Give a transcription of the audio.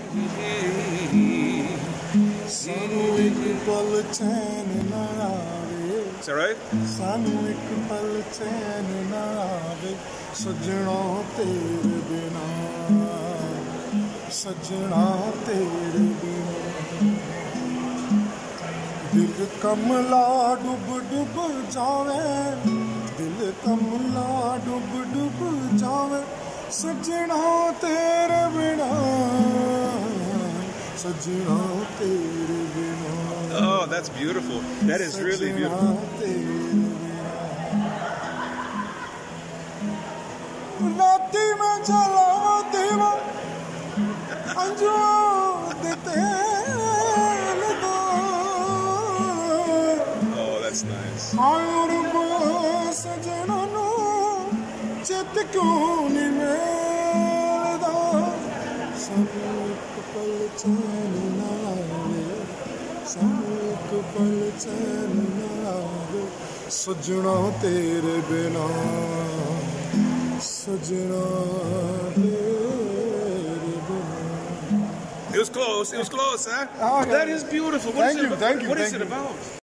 सानू एक पल चैन ना आवे। Is that right? सानू एक पल चैन ना आवे सजना तेरे बिना, सजना तेरे बिना। दिल कमला डुब डुब जावे, दिल कमला डुब डुब जावे सजना तेरे बिना, सजना तेरे बिना। Oh, that's beautiful. That is really beautiful. राती में जलावा देवा अंजुओं दे तेल दो। Oh, that's nice. और सजना नो चित क्यों नहीं मिलदा, सानू एक पल चैन ना आवे, सानू एक पल चैन ना आवे सजना तेरे बिना, सजना तेरे बिना। It was close. It was close, huh? Okay. That is beautiful. What is it about? Thank you. What is it about?